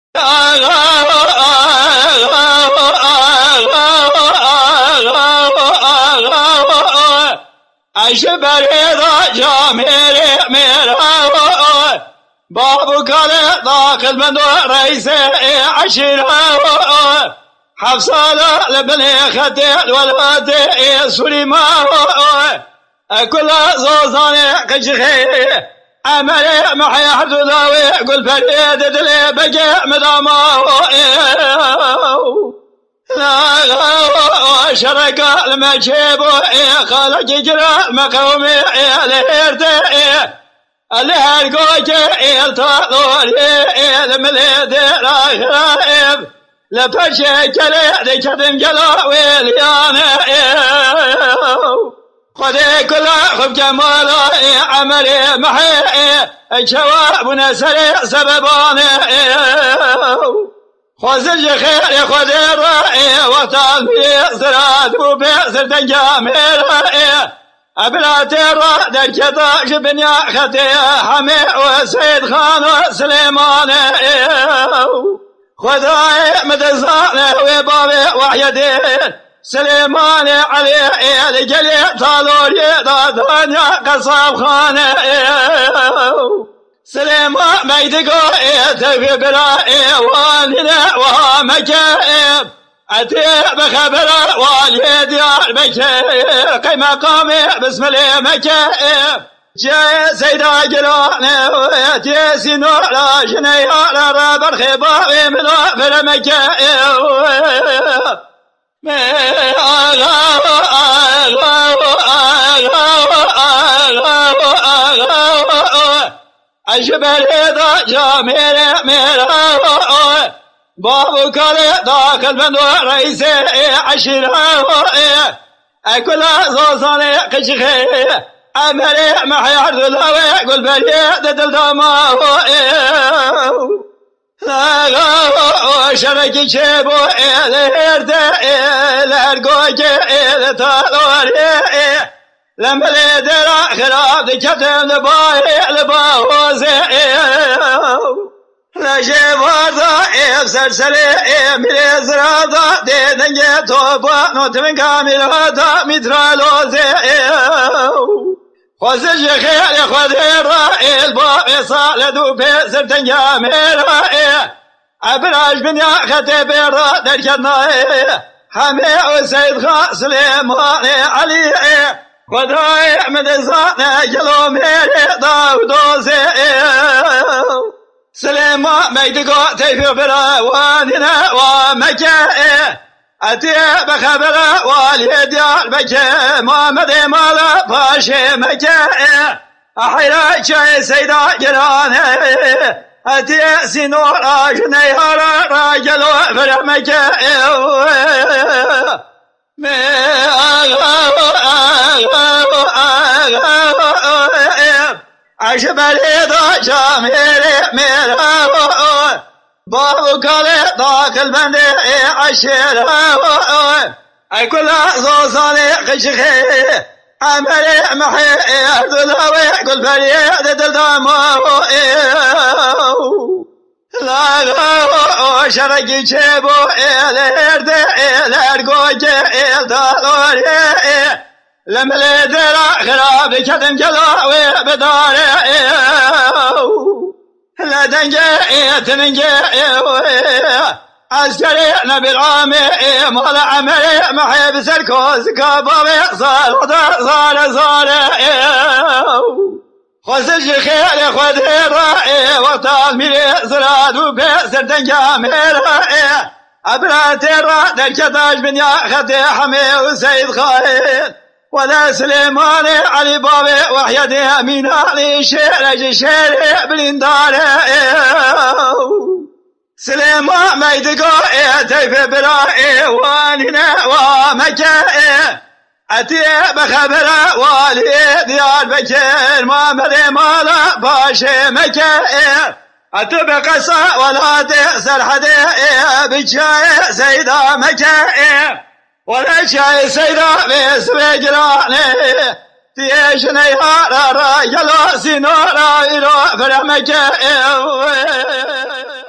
أشبر إذا جاء ميرا بابو قال داخل من رئيس عشيرة حفصة لبني ختيل والواد سليمان كل زوزان قشخي أمري محي حدوداوي قل فريد دلي بقى مداما شرق المجيب خالق جرى مقومي الهرد اللي هرقوك الطالور المليد رايب لفشي كلي كدم جلاوي ليانا خذي كل خب جمال عملي محي الشواب ونسري سبباني خذ الخير خذ الرأي وطال في زراد وبئسر تنجامل أبلات الرأي دركطاش بنيا ختي حمي وسيد خان وسليمان خذ رأي مدزان وبابي وحيدي سليمان علي لجلي طالوري دادانيا قصاب خان سليمان ميدقو تفي برائي والنا ومكائب أتي بخبر والي ديار بكير قيمة قومي بسم الله مكائب جاي سيدا جلاني ويتي سنورا جنيا رب الخبابي من غفر مكائب أشبر إذا جاء ميرا بابو قال داخل من رئيس عشيرة كل زوزان قشخي أمري محي حدوداوي قل فريد دلداما شرك شيبو الهرد الهرقوك الطالور لما ليدر خراب كتم لباوزي لا شيب ورضا سلسلي من زراضة ديدنجي توبا نوت من كامل هذا مترالوزي خذ الشخير خذ الرأي الباقي صالدو بيسر تنجامل أبراج بن ختي برا دركنا حمي وسيد خان سليمان علي وداي مدزان جلو ميري داودوزي سليمان ميدقو تيفي برا واننا ومكائي أتي بخبر والي ديار بكي محمد مالا باشي مكائي أحيرا شاي سيدا جراني أتي سنورا جنيهارا راجل وفر مكائي أشبر إذا جاء ميرا بابو قال داخل بندي عشيرة كل زوزان قشخي أمري محي أردلاوي قل فريد دلداما لا شرق شيبو الهرد الهرقوك الطالور لما ليدر خراب كدم جلاوي بداري لا دنجي تنجي عسكري نبي العامي مال عمري محي بسركوز كبابي صار خذ الشخير خذ الرأي وطال ميري زراد وبيسر تنجامل أبرات الرأي دركتاش بنيا ختي حمي وسيد خاين ولا سليمان علي بابي وحيدي أمين علي شيري بلنداري سليمان ميدقو تيفي برائي واننا ومكائي أتي بخبر والي ديار بكير محمد مالا باشي مكائي أتي بقصة ولا تأسر حدي بشاي سيدا مكائي ولا شاي سيدا باسم جراني تيشني هارا راجلو سنورا إلو فرمكائي